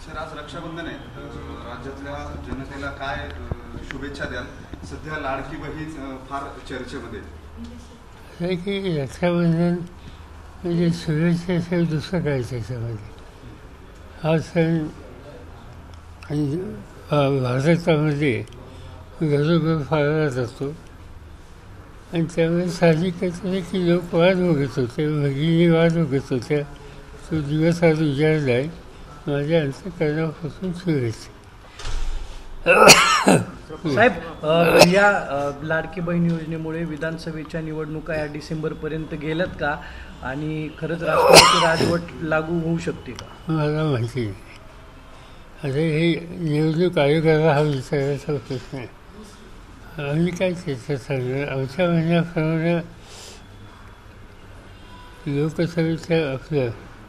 Sir, आज रक्षाबंधन आहे. राज्यातल्या जनतेला काय शुभेच्छा द्याल? सध्या लाडकी बहीण फार चर्चेमध्ये आहे की रक्षाबंधन म्हणजे शुभेच्छेशिवाय दुसरं काय त्याच्यामध्ये. हा सण भारतामध्ये घरोघर पाळला जातो आणि त्यामुळे साहजिकच आहे की लोक वाट बघत होते, भगिनी वाट बघत होत्या. तो दिवस आज उजाडला आहे. माझ्या अंतःकरणापासून शुभेच्छा. साहेब, या लाडकी बहीण योजनेमुळे विधानसभेच्या निवडणुका या डिसेंबरपर्यंत गेल्यात का आणि खरंच राष्ट्रपती राजवट लागू होऊ शकते का? मला माहिती नाही. आता हे निवडणूक आयोगाला हा विचारायचा प्रश्न आहे. आम्ही काय त्याचं सांगणार? आमच्या म्हणण्याप्रमाणे लोकसभेच्या आपल्या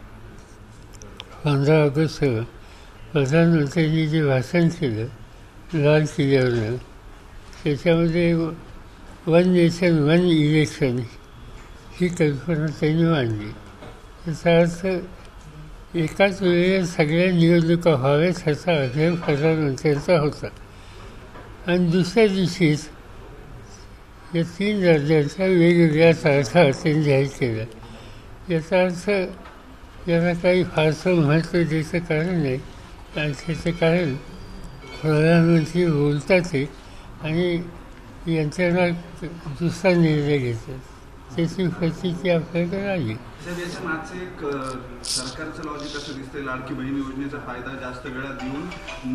15 ऑगस्टला प्रधानमंत्र्यांनी जे भाषण केलं लाल किल्ल्यावरनं, त्याच्यामध्ये 1 नेशन 1 इलेक्शन ही कल्पना त्यांनी मांडली. त्याचा अर्थ एकाच वेळेला सगळ्या निवडणुका व्हाव्यात ह्याचा आग्रह प्रधानमंत्र्यांचा होता. आणि दुसऱ्या दिवशीच या 3 राज्यांच्या वेगवेगळ्या तारखा त्यांनी जाहीर केल्या. याचा अर्थ याला काही फारसं महत्त्व द्यायचं कारण नाही. आणि त्याचं कारण प्रधानमंत्री बोलतात आणि यांच्याना दुसरा निर्णय घेतात. त्याची प्रचिती आपल्याकडे आली. साहेब, याच्या मागचं एक सरकारचं लॉजिक असं दिसतंय, लाडकी बहीण योजनेचा फायदा जास्त वेळा देऊन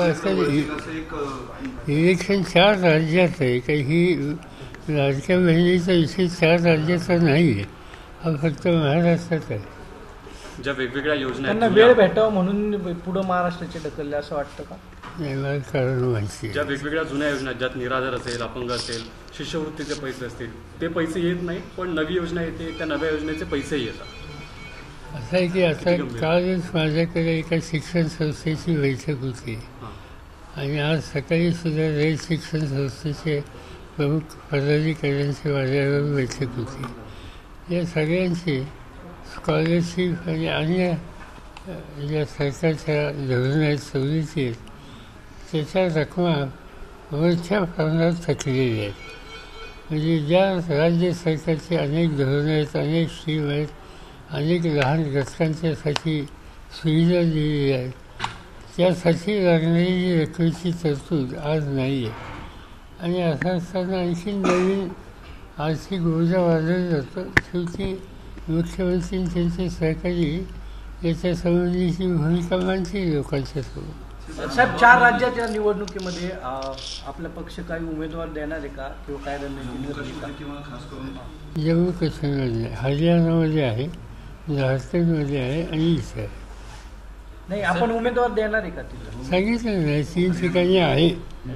इलेक्शन 4 राज्यात आहे. काही ही लाडक्या बहिणीचा विषय 4 राज्याचा नाही आहे. हा फक्त महाराष्ट्रात आहे. ज्या वेगवेगळ्या योजना त्यांना वेळ भेटावा म्हणून पुढं महाराष्ट्राचे ढकलले असं वाटतं का? नाही, मला कारण माहिती. ज्या वेगवेगळ्या जुन्या योजना, ज्यात निराधार असेल, अपंग असेल, शिष्यवृत्तीचे पैसे असतील, ते पैसे येत नाही, पण नवी योजना येते, त्या नव्या योजनेचे पैसेही येतात. असं आहे की आता कालच माझ्याकडे एका शिक्षण संस्थेची बैठक होती आणि आज सकाळी सुद्धा रयत शिक्षण संस्थेचे प्रमुख पदाधिकाऱ्यांची माझ्यावर बैठक होती. या सगळ्यांची स्कॉलरशिप आणि अन्य ज्या सरकारच्या धोरण आहेत, सवलती आहेत, त्याच्या रकमा मोठ्या प्रमाणात थकलेल्या आहेत. म्हणजे ज्या राज्य सरकारची अनेक धोरणं आहेत, अनेक स्कीम आहेत, अनेक लहान घटकांच्यासाठी सुविधा दिलेल्या आहेत, त्यासाठी लागणारी रकमेची तरतूद आज नाही आहे. आणि असं असताना आणखी नवीन आर्थिक ऊर्जा वाढवला जातो. शेवटी मुख्यमंत्री त्यांचे सहकारी याच्या संबंधीची भूमिका मांडतील लोकांच्या सोबत. साहेब, 4 राज्याच्या निवडणुकीमध्ये आपला पक्ष काही उमेदवार देणार आहे का किंवा काय खास करून जम्मू काश्मीरमध्ये आहे, हरियाणामध्ये आहे, झारखंडमध्ये आहे आणि इथे आहे. नाही, आपण उमेदवार देणार आहे का तिथं? सांगितलं नाही, 3 ठिकाणी आहे.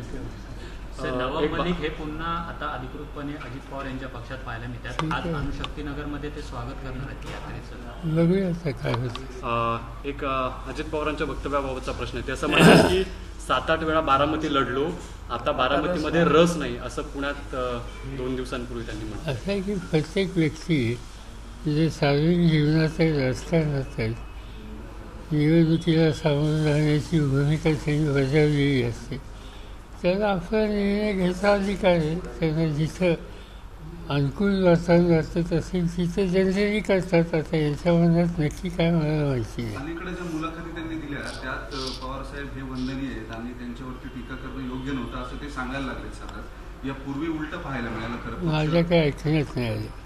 नवाब मलिक हे पुन्हा आता अधिकृतपणे अजित पवार यांच्या पक्षात पाहायला मिळतात. आज अणुशक्तीनगरमध्ये ते स्वागत करणार आहेत यात्रेचं. बघूया आता काय होतं. एक अजित पवारांच्या वक्तव्याबाबतचा प्रश्न आहे. ते असं म्हणतात की 7-8 वेळा बारामती लढलो, आता बारामतीमध्ये रस नाही, असं पुण्यात 2 दिवसांपूर्वी त्यांनी म्हटलं. असं आहे की प्रत्येक व्यक्ती जे सार्वजनिक जीवनात राजकारणात आहेत, निवडणुकीला सामोरं राहण्याची भूमिका त्यांनी बजावलेली असते. त्याला आपला निर्णय घ्यायचा अधिकार आहे. त्यांना जिथं अनुकूल वातावरण वाटत असेल तिथं जनरली करतात. आता यांच्या मनात नक्की काय मला माहिती नाही. अलीकडे ज्या मुलाखती त्यांनी दिल्या त्यात पवारसाहेब हे वंदनीय आहेत आणि त्यांच्यावरती टीका करणं योग्य नव्हतं असं ते सांगायला लागले. सतत यापूर्वी उलट पाहायला मिळालं. खरं माझ्या काय ऐकण्यात नाही आलं.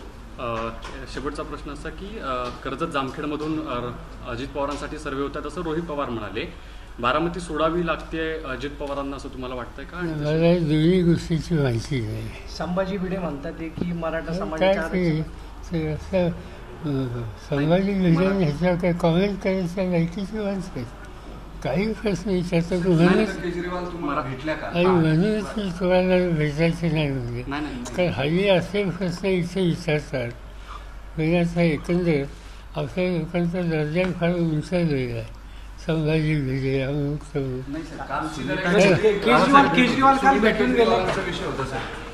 शेवटचा प्रश्न असा की कर्जत जामखेडमधून अजित पवारांसाठी सर्वे होतात असं रोहित पवार म्हणाले. बारामती सोडावी लागते अजित पवारांना असं तुम्हाला वाटतंय का? मला दोन्ही गोष्टीची माहिती नाही. संभाजी भिडे म्हणतात की मराठा काय समाजाच्या ते असं संभाजी भिडे ह्याच्यावर काय कॉमेंट करायच्या लायकीची माणसं आहेत. काही प्रश्न विचारतो केजरीवाल तुम्हाला भेटल्या का? आणि म्हणूनच मी तुम्हाला भेटायचे नाही म्हणजे. कारण हल्ली असे प्रश्न इथे विचारतात. वेगाचा एकंदर आपल्या लोकांचा दर्जा फार उंच गेला आहे. संभाजी भिडे अमुक केजरीवाल काल भेटून गेला विषय होता सर.